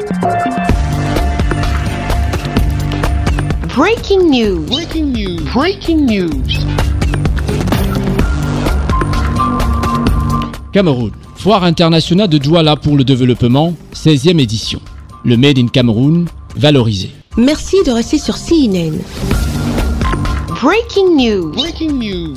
Breaking news. Breaking news. Breaking news. Cameroun. Foire internationale de Douala pour le développement, 16e édition. Le Made in Cameroun, valorisé. Merci de rester sur CNN. Breaking news. Breaking news.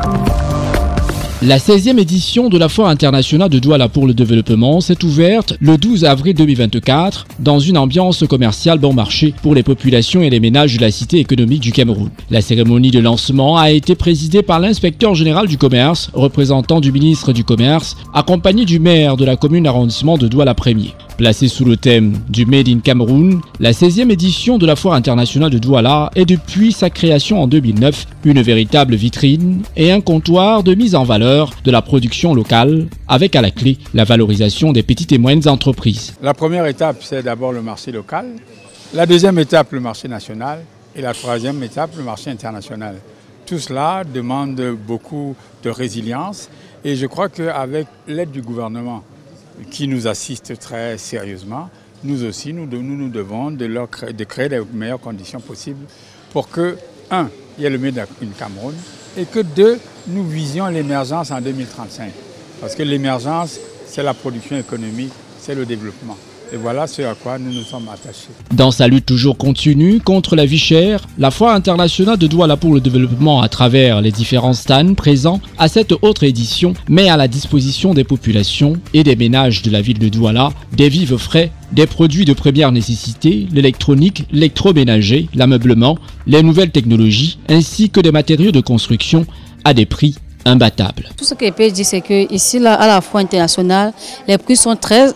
La 16e édition de la Foire internationale de Douala pour le développement s'est ouverte le 12 avril 2024 dans une ambiance commerciale bon marché pour les populations et les ménages de la cité économique du Cameroun. La cérémonie de lancement a été présidée par l'inspecteur général du commerce, représentant du ministre du Commerce, accompagné du maire de la commune arrondissement de Douala 1er. Placée sous le thème du Made in Cameroun, la 16e édition de la Foire internationale de Douala est depuis sa création en 2009 une véritable vitrine et un comptoir de mise en valeur de la production locale, avec à la clé la valorisation des petites et moyennes entreprises. La première étape, c'est d'abord le marché local. La deuxième étape, le marché national. Et la troisième étape, le marché international. Tout cela demande beaucoup de résilience. Et je crois qu'avec l'aide du gouvernement, qui nous assiste très sérieusement, nous aussi, nous devons de créer les meilleures conditions possibles pour que, un, il y ait le Made in Cameroun, et que deux, nous visions l'émergence en 2035. Parce que l'émergence, c'est la production économique, c'est le développement. Et voilà ce à quoi nous nous sommes attachés. Dans sa lutte toujours continue contre la vie chère, la Foire internationale de Douala pour le développement à travers les différents stands présents à cette autre édition met à la disposition des populations et des ménages de la ville de Douala des vivres frais, des produits de première nécessité, l'électronique, l'électroménager, l'ameublement, les nouvelles technologies ainsi que des matériaux de construction à des prix imbattable. Tout ce que je peux dire, c'est que ici, là, à la Foire internationale, les prix sont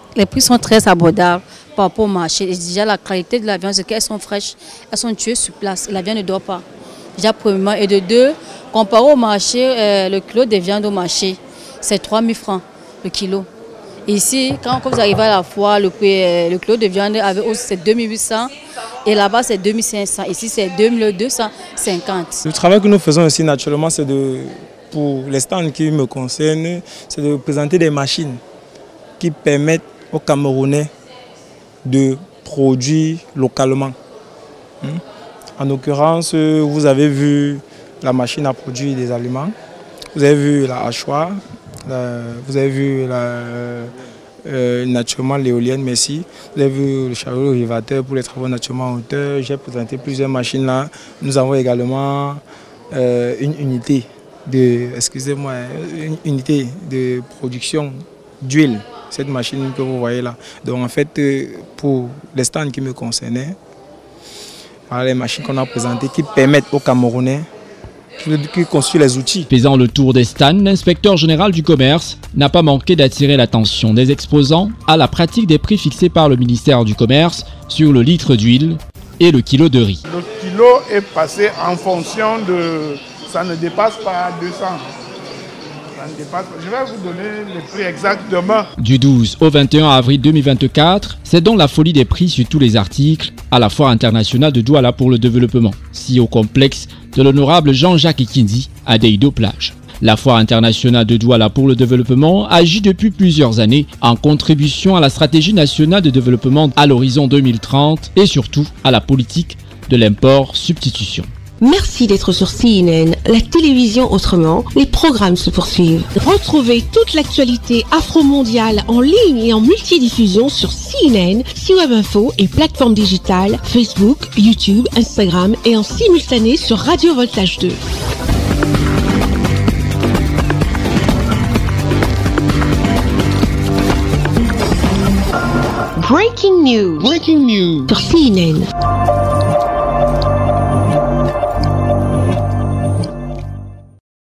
très abordables par rapport au marché. Et déjà, la qualité de la viande, c'est qu'elles sont fraîches, elles sont tuées sur place. La viande ne dort pas. Déjà, premièrement. Et de deux, comparé au marché, le kilo de viande au marché, c'est 3 000 francs le kilo. Et ici, quand vous arrivez à la foire, le kilo de viande, c'est 2 800 et là-bas, c'est 2 500. Ici, c'est 2 250. Le travail que nous faisons ici, naturellement, c'est pour les stands qui me concernent, c'est de présenter des machines qui permettent aux Camerounais de produire localement. En l'occurrence, vous avez vu la machine à produire des aliments, vous avez vu la hachoir, vous avez vu naturellement l'éolienne, merci. Vous avez vu le chariot rivateur pour les travaux naturellement en hauteur. J'ai présenté plusieurs machines là. Nous avons également une unité une unité de production d'huile, cette machine que vous voyez là. Donc en fait, pour les stands qui me concernaient, voilà les machines qu'on a présentées qui permettent aux Camerounais qui construisent les outils. Faisant le tour des stands, l'inspecteur général du commerce n'a pas manqué d'attirer l'attention des exposants à la pratique des prix fixés par le ministère du Commerce sur le litre d'huile et le kilo de riz. Le kilo est passé en fonction de... Ça ne dépasse pas 200. Je vais vous donner les prix exacts demain. Du 12 au 21 avril 2024, c'est donc la folie des prix sur tous les articles à la Foire internationale de Douala pour le développement, si au complexe de l'honorable Jean-Jacques Ekindi à Deido-Plage. La Foire internationale de Douala pour le développement agit depuis plusieurs années en contribution à la stratégie nationale de développement à l'horizon 2030 et surtout à la politique de l'import-substitution. Merci d'être sur CNN, la télévision autrement. Les programmes se poursuivent. Retrouvez toute l'actualité afro-mondiale en ligne et en multidiffusion sur CNN, C-Web-Info et plateformes digitales, Facebook, YouTube, Instagram et en simultané sur Radio Voltage 2. Breaking news. Breaking news. Sur CNN.